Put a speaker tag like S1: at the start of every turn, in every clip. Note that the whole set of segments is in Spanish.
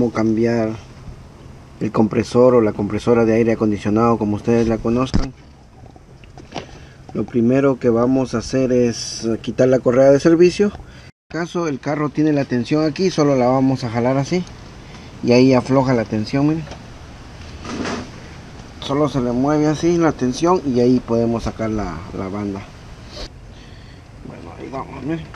S1: Cómo cambiar el compresor o la compresora de aire acondicionado, como ustedes la conozcan. Lo primero que vamos a hacer es quitar la correa de servicio. En este caso el carro tiene la tensión aquí, solo la vamos a jalar así y ahí afloja la tensión, miren. Solo se le mueve así la tensión y ahí podemos sacar la banda. Bueno, ahí vamos, miren.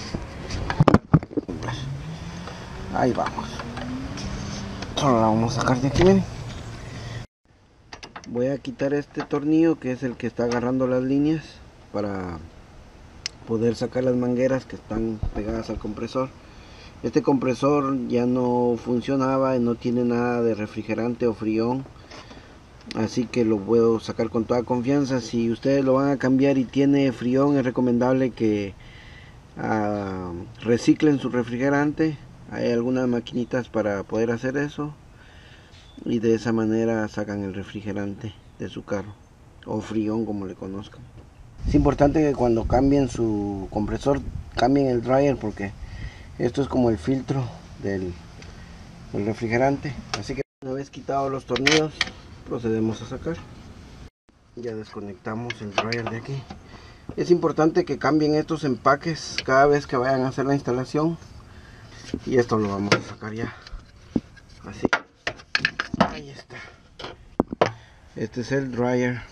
S1: Ahí vamos. Solo la vamos a sacar de aquí, miren. Voy a quitar este tornillo que es el que está agarrando las líneas para poder sacar las mangueras que están pegadas al compresor. Este compresor ya no funcionaba y no tiene nada de refrigerante o frión, así que lo puedo sacar con toda confianza. Si ustedes lo van a cambiar y tiene frión, es recomendable que reciclen su refrigerante. Hay algunas maquinitas para poder hacer eso y de esa manera sacan el refrigerante de su carro, o frión como le conozcan. Es importante que cuando cambien su compresor cambien el dryer, porque esto es como el filtro del refrigerante. Así que una vez quitados los tornillos, procedemos a sacar. Ya desconectamos el dryer de aquí. Es importante que cambien estos empaques cada vez que vayan a hacer la instalación. Y esto lo vamos a sacar ya. Así. Ahí está. Este es el dryer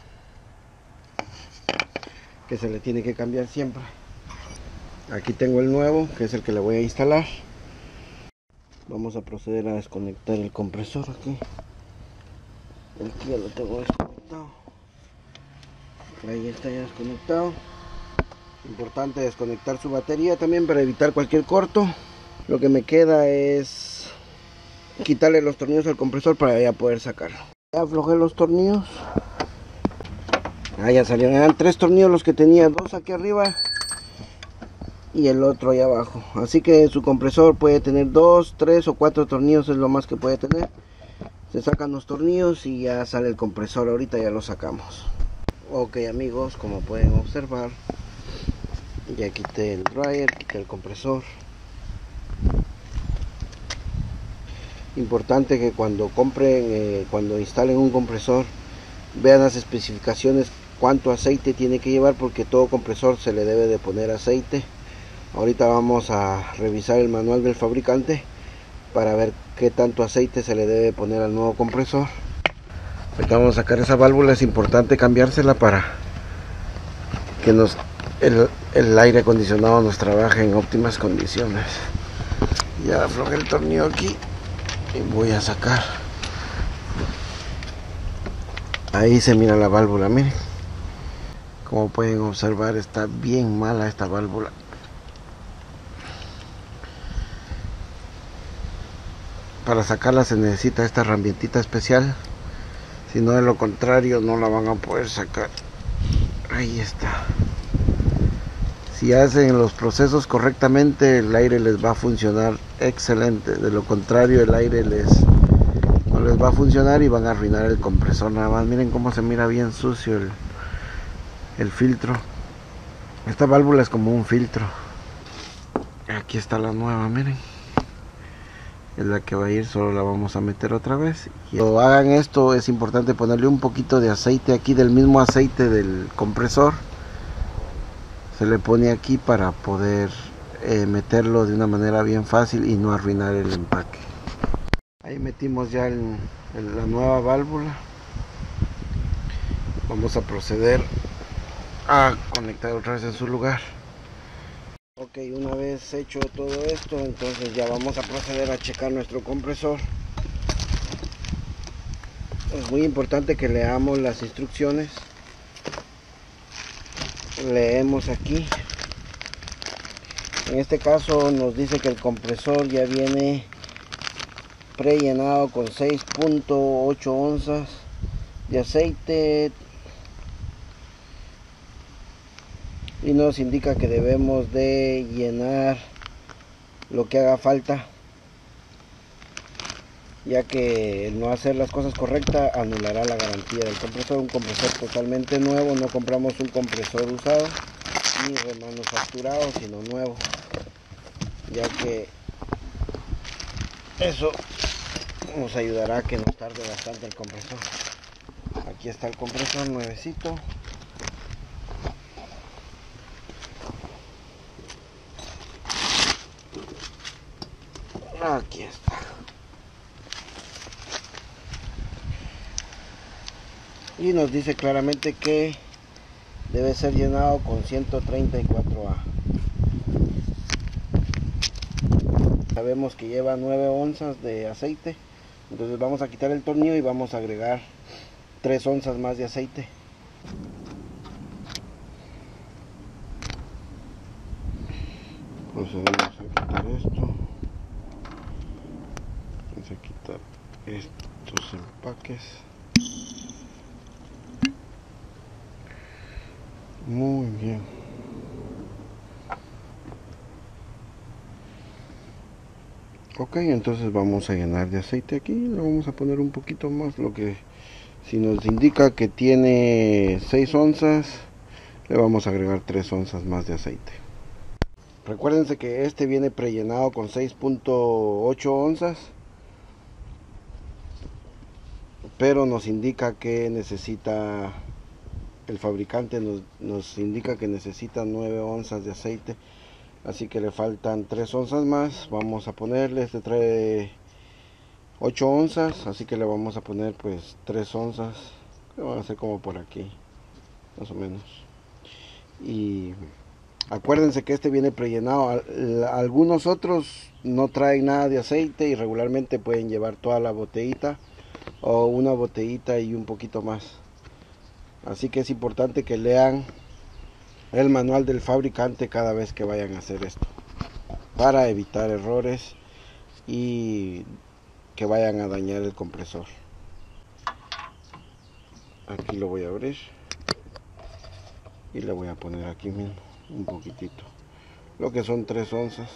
S1: que se le tiene que cambiar siempre. Aquí tengo el nuevo, que es el que le voy a instalar. Vamos a proceder a desconectar el compresor aquí. Aquí ya lo tengo desconectado. Ahí está ya desconectado. Importante desconectar su batería también para evitar cualquier corto. Lo que me queda es quitarle los tornillos al compresor para ya poder sacarlo. Ya aflojé los tornillos. Ya salieron. Eran 3 tornillos los que tenía, 2 aquí arriba y el otro ahí abajo. Así que su compresor puede tener 2, 3 o 4 tornillos, es lo más que puede tener. Se sacan los tornillos y ya sale el compresor. Ahorita ya lo sacamos. Ok amigos, como pueden observar, ya quité el dryer, quité el compresor. Importante que cuando compren, cuando instalen un compresor, vean las especificaciones cuánto aceite tiene que llevar, porque todo compresor se le debe de poner aceite. Ahorita vamos a revisar el manual del fabricante para ver qué tanto aceite se le debe poner al nuevo compresor. Ahorita vamos a sacar esa válvula. Es importante cambiársela para que el aire acondicionado nos trabaje en óptimas condiciones. Ya aflojé el tornillo aquí y voy a sacar. Ahí se mira la válvula, miren. Como pueden observar, está bien mala esta válvula. Para sacarla se necesita esta herramientita especial, si no, de lo contrario no la van a poder sacar. Ahí está. Si hacen los procesos correctamente, el aire les va a funcionar excelente. De lo contrario, el aire no les va a funcionar y van a arruinar el compresor nada más. Miren cómo se mira bien sucio el filtro. Esta válvula es como un filtro. Aquí está la nueva, miren. Es la que va a ir, solo la vamos a meter otra vez. Y cuando hagan esto es importante ponerle un poquito de aceite aquí, del mismo aceite del compresor. Se le pone aquí para poder meterlo de una manera bien fácil y no arruinar el empaque. Ahí metimos ya la nueva válvula. Vamos a proceder a conectar otra vez en su lugar. Ok, una vez hecho todo esto, entonces ya vamos a proceder a checar nuestro compresor. Es muy importante que leamos las instrucciones. Leemos aquí. En este caso nos dice que el compresor ya viene prellenado con 6.8 onzas de aceite y nos indica que debemos de llenar lo que haga falta, ya que el no hacer las cosas correctas anulará la garantía del compresor. Un compresor totalmente nuevo, no compramos un compresor usado ni remanufacturado, sino nuevo, ya que eso nos ayudará a que nos tarde bastante el compresor. Aquí está el compresor nuevecito. Aquí está. Y nos dice claramente que debe ser llenado con 134A. Sabemos que lleva 9 onzas de aceite. Entonces vamos a quitar el tornillo y vamos a agregar 3 onzas más de aceite. Procedemos a quitar esto. Vamos a quitar estos empaques. Muy bien. Ok, entonces vamos a llenar de aceite aquí. Le vamos a poner un poquito más. Lo que si nos indica que tiene 6 onzas, le vamos a agregar 3 onzas más de aceite. Recuérdense que este viene prellenado con 6.8 onzas, pero nos indica que necesita, el fabricante nos indica que necesita 9 onzas de aceite, así que le faltan 3 onzas más. Vamos a ponerle, este trae 8 onzas, así que le vamos a poner pues 3 onzas, que van a ser como por aquí, más o menos. Y acuérdense que este viene prellenado. Algunos otros no traen nada de aceite y regularmente pueden llevar toda la botellita o una botellita y un poquito más. Así que es importante que lean el manual del fabricante cada vez que vayan a hacer esto, para evitar errores y que vayan a dañar el compresor. Aquí lo voy a abrir y le voy a poner aquí mismo un poquitito, lo que son 3 onzas.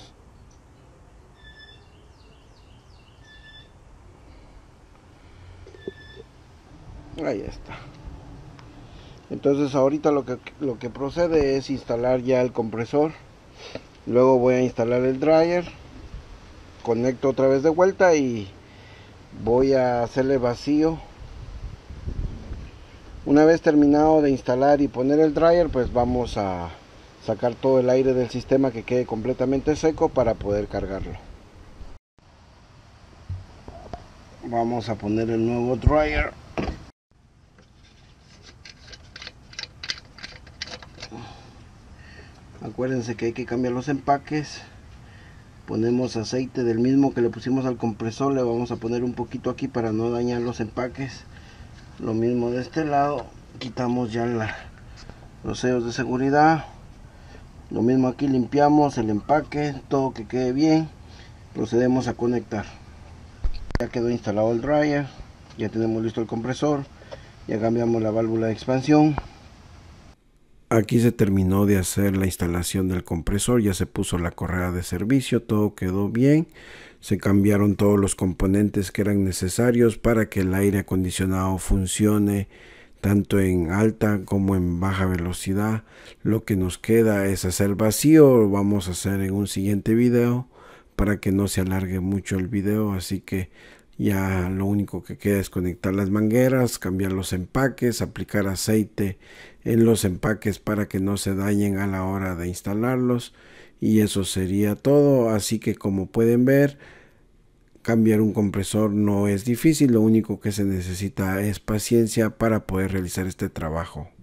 S1: Ahí está. Entonces ahorita lo que procede es instalar ya el compresor. Luego voy a instalar el dryer, conecto otra vez de vuelta y voy a hacerle vacío. Una vez terminado de instalar y poner el dryer, pues vamos a sacar todo el aire del sistema, que quede completamente seco para poder cargarlo. Vamos a poner el nuevo dryer. Acuérdense que hay que cambiar los empaques. Ponemos aceite del mismo que le pusimos al compresor, le vamos a poner un poquito aquí para no dañar los empaques. Lo mismo de este lado, quitamos ya los sellos de seguridad. Lo mismo aquí, limpiamos el empaque, todo que quede bien. Procedemos a conectar. Ya quedó instalado el dryer, ya tenemos listo el compresor, ya cambiamos la válvula de expansión. Aquí se terminó de hacer la instalación del compresor, ya se puso la correa de servicio, todo quedó bien. Se cambiaron todos los componentes que eran necesarios para que el aire acondicionado funcione tanto en alta como en baja velocidad. Lo que nos queda es hacer vacío, lo vamos a hacer en un siguiente video para que no se alargue mucho el video, así que ya lo único que queda es conectar las mangueras, cambiar los empaques, aplicar aceite en los empaques para que no se dañen a la hora de instalarlos, y eso sería todo. Así que, como pueden ver, cambiar un compresor no es difícil, lo único que se necesita es paciencia para poder realizar este trabajo.